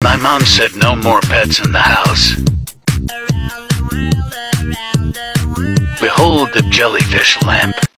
My mom said no more pets in the house. Behold the jellyfish lamp.